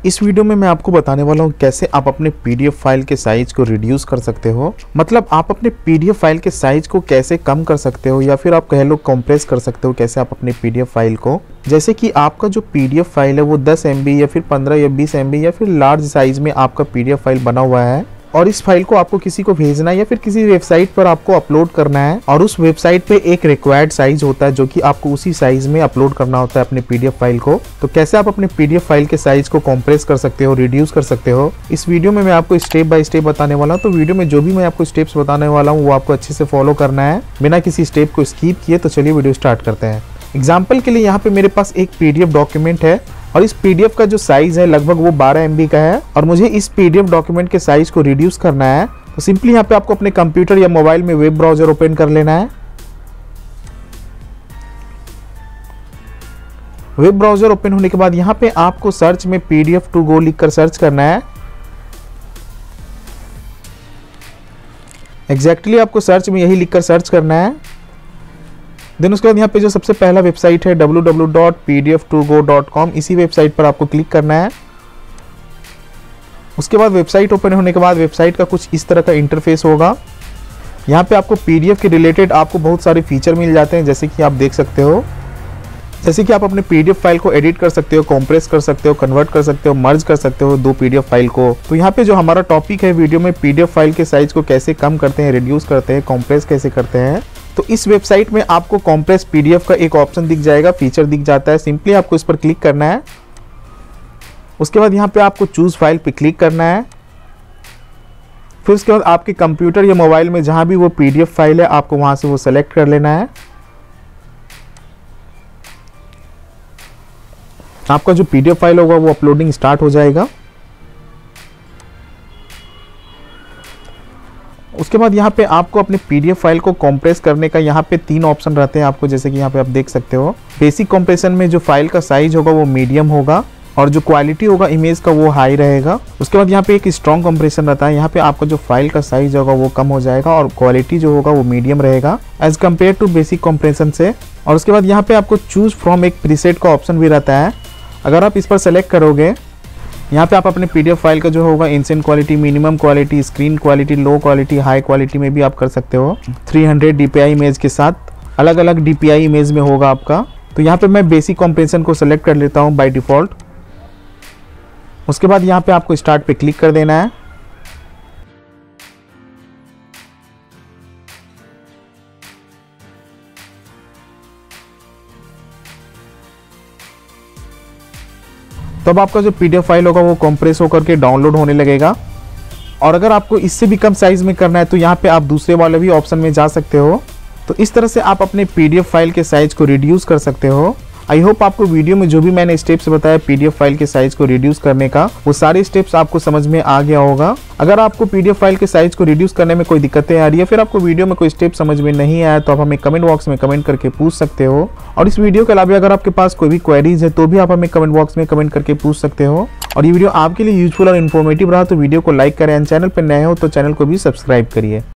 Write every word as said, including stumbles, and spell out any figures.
इस वीडियो में मैं आपको बताने वाला हूँ कैसे आप अपने पीडीएफ फाइल के साइज को रिड्यूस कर सकते हो। मतलब आप अपने पीडीएफ फाइल के साइज को कैसे कम कर सकते हो या फिर आप कह लो कंप्रेस कर सकते हो कैसे आप अपने पीडीएफ फाइल को। जैसे कि आपका जो पीडीएफ फाइल है वो दस एम बी या फिर पंद्रह या बीस एम बी या फिर लार्ज साइज में आपका पीडीएफ फाइल बना हुआ है और इस फाइल को आपको किसी को भेजना है या फिर किसी वेबसाइट पर आपको अपलोड करना है और उस वेबसाइट पे एक रिक्वायर्ड साइज होता है जो कि आपको उसी साइज में अपलोड करना होता है अपने पीडीएफ फाइल को। तो कैसे आप अपने पीडीएफ फाइल के साइज को कंप्रेस कर सकते हो, रिड्यूस कर सकते हो, इस वीडियो में मैं आपको स्टेप बाय स्टेप बताने वाला हूँ। तो वीडियो में जो भी मैं आपको स्टेप्स बताने वाला हूँ वो आपको अच्छे से फॉलो करना है बिना किसी स्टेप को स्किप किए। तो चलिए वीडियो स्टार्ट करते हैं। एग्जाम्पल के लिए यहाँ पे मेरे पास एक पीडीएफ डॉक्यूमेंट है और इस पीडीएफ का जो साइज है लगभग वो बारह एम बी का है और मुझे इस पीडीएफ डॉक्यूमेंट के साइज को रिड्यूस करना है। तो सिंपली यहाँ पे आपको अपने कंप्यूटर या मोबाइल में वेब ब्राउजर ओपन कर लेना है। वेब ब्राउजर ओपन होने के बाद यहाँ पे आपको सर्च में पीडीएफ टू गो लिखकर सर्च करना है। एग्जैक्टली exactly आपको सर्च में यही लिखकर सर्च करना है। देन उसके बाद यहाँ पे जो सबसे पहला वेबसाइट है W W W dot P D F two go dot com, इसी वेबसाइट पर आपको क्लिक करना है। उसके बाद वेबसाइट ओपन होने के बाद वेबसाइट का कुछ इस तरह का इंटरफेस होगा। यहाँ पे आपको पीडीएफ के रिलेटेड आपको बहुत सारे फीचर मिल जाते हैं जैसे कि आप देख सकते हो। जैसे कि आप अपने पीडीएफ फाइल को एडिट कर सकते हो, कंप्रेस कर सकते हो, कन्वर्ट कर सकते हो, मर्ज कर सकते हो दो पीडीएफ फाइल को। तो यहाँ पे जो हमारा टॉपिक है वीडियो में पीडीएफ फाइल के साइज को कैसे कम करते हैं, रिड्यूस करते हैं, कंप्रेस कैसे करते हैं। तो इस वेबसाइट में आपको कंप्रेस पीडीएफ का एक ऑप्शन दिख जाएगा, फीचर दिख जाता है। सिंपली आपको इस पर क्लिक करना है। उसके बाद यहाँ पे आपको चूज फाइल पे क्लिक करना है। फिर उसके बाद आपके कंप्यूटर या मोबाइल में जहां भी वो पीडीएफ फाइल है आपको वहां से वो सेलेक्ट कर लेना है। आपका जो पीडीएफ फाइल होगा वो अपलोडिंग स्टार्ट हो जाएगा। उसके बाद यहाँ पे आपको अपने पीडीएफ फाइल को कंप्रेस करने का यहाँ पे तीन ऑप्शन रहते हैं आपको, जैसे कि यहाँ पे आप देख सकते हो। बेसिक कंप्रेशन में जो फाइल का साइज होगा वो मीडियम होगा और जो क्वालिटी होगा इमेज का वो हाई रहेगा। उसके बाद यहाँ पे एक स्ट्रॉन्ग कंप्रेशन रहता है, यहाँ पे आपका जो फाइल का साइज होगा वो कम हो जाएगा और क्वालिटी जो होगा वो मीडियम रहेगा as compare to basic compression से। और उसके बाद यहाँ पे आपको चूज फ्रॉम एक प्रीसेट का ऑप्शन भी रहता है। अगर आप इस पर सेलेक्ट करोगे यहाँ पे आप अपने पीडीएफ फाइल का जो होगा instant quality, minimum quality, screen quality, low quality, high quality में भी आप कर सकते हो। तीन सौ डीपीआई इमेज के साथ अलग अलग डीपीआई इमेज में होगा आपका। तो यहाँ पे मैं बेसिक कंप्रेशन को सेलेक्ट कर लेता हूँ बाय डिफॉल्ट। उसके बाद यहाँ पे आपको स्टार्ट पे क्लिक कर देना है। तब आपका जो पीडीएफ फाइल होगा वो कंप्रेस होकर के डाउनलोड होने लगेगा। और अगर आपको इससे भी कम साइज में करना है तो यहाँ पे आप दूसरे वाले भी ऑप्शन में जा सकते हो। तो इस तरह से आप अपने पीडीएफ फाइल के साइज को रिड्यूस कर सकते हो। आई होप आपको वीडियो में जो भी मैंने स्टेप्स बताया पीडीएफ फाइल के साइज को रिड्यूस करने का वो सारे स्टेप्स आपको समझ में आ गया होगा। अगर आपको पीडीएफ फाइल के साइज को रिड्यूस करने में कोई दिक्कतें आ रही है फिर आपको वीडियो में कोई स्टेप समझ में नहीं आया तो आप हमें कमेंट बॉक्स में कमेंट करके पूछ सकते हो। और इस वीडियो के अलावा अगर आपके पास कोई भी क्वेरीज है तो भी आप हमें कमेंट बॉक्स में कमेंट करके पूछ सकते हो। और ये वीडियो आपके लिए यूजफुल और इन्फॉर्मेटिव रहा तो वीडियो को लाइक करें। चैनल पर नए हो तो चैनल को भी सब्सक्राइब करिए।